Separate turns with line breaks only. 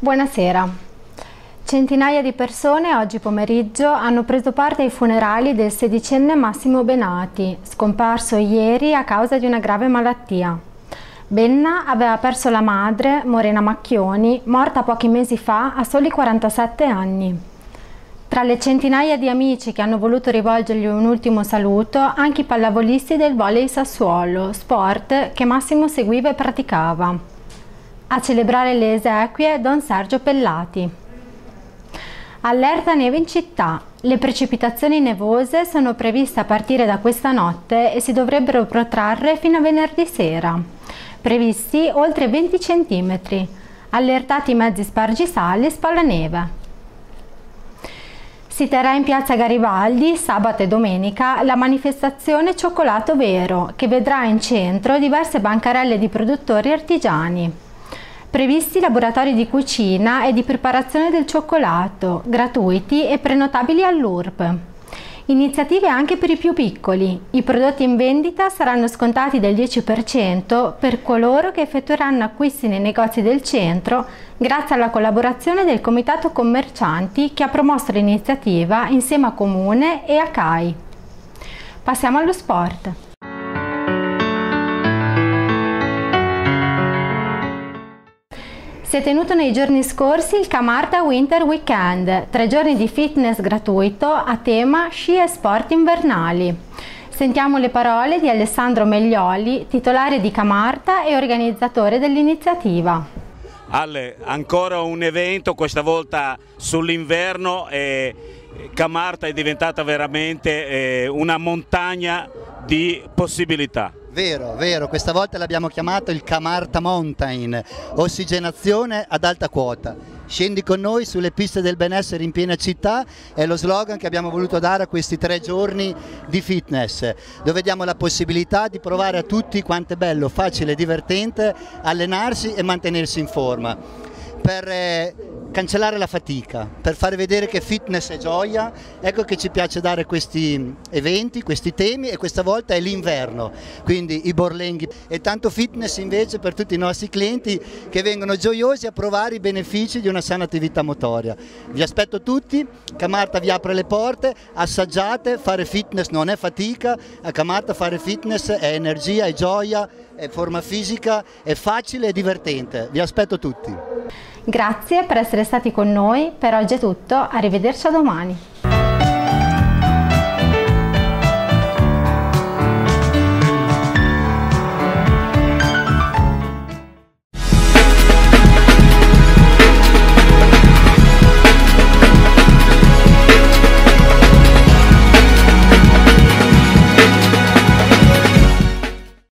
Buonasera. Centinaia di persone oggi pomeriggio hanno preso parte ai funerali del sedicenne Massimo Benati, scomparso ieri a causa di una grave malattia. Benna aveva perso la madre, Morena Macchioni, morta pochi mesi fa a soli 47 anni. Tra le centinaia di amici che hanno voluto rivolgergli un ultimo saluto, anche i pallavolisti del Volley Sassuolo, sport che Massimo seguiva e praticava. A celebrare le esequie Don Sergio Pellati. Allerta neve in città. Le precipitazioni nevose sono previste a partire da questa notte e si dovrebbero protrarre fino a venerdì sera. Previsti oltre 20 cm. Allertati i mezzi spargisali spalaneve. Si terrà in piazza Garibaldi sabato e domenica la manifestazione Cioccolato Vero, che vedrà in centro diverse bancarelle di produttori artigiani. Previsti laboratori di cucina e di preparazione del cioccolato, gratuiti e prenotabili all'URP. Iniziative anche per i più piccoli. I prodotti in vendita saranno scontati del 10% per coloro che effettueranno acquisti nei negozi del centro grazie alla collaborazione del Comitato Commercianti che ha promosso l'iniziativa insieme a Comune e a CAI. Passiamo allo sport. Si è tenuto nei giorni scorsi il Camarta Winter Weekend, 3 giorni di fitness gratuito a tema sci e sport invernali. Sentiamo le parole di Alessandro Meglioli, titolare di Camarta e organizzatore dell'iniziativa.
Ale, ancora un evento, questa volta sull'inverno, e Camarta è diventata veramente una montagna di possibilità.
Vero, vero, questa volta l'abbiamo chiamato il Camarta Mountain, ossigenazione ad alta quota. Scendi con noi sulle piste del benessere in piena città è lo slogan che abbiamo voluto dare a questi 3 giorni di fitness, dove diamo la possibilità di provare a tutti quanto è bello, facile e divertente allenarsi e mantenersi in forma. Per cancellare la fatica, per fare vedere che fitness è gioia, ecco che ci piace dare questi eventi, questi temi, e questa volta è l'inverno, quindi i borlenghi, e tanto fitness invece per tutti i nostri clienti che vengono gioiosi a provare i benefici di una sana attività motoria. Vi aspetto tutti, Camarta vi apre le porte, assaggiate, fare fitness non è fatica, a Camarta fare fitness è energia, è gioia, è forma fisica, è facile e divertente. Vi aspetto tutti.
Grazie per essere stati con noi, per oggi è tutto, arrivederci a domani.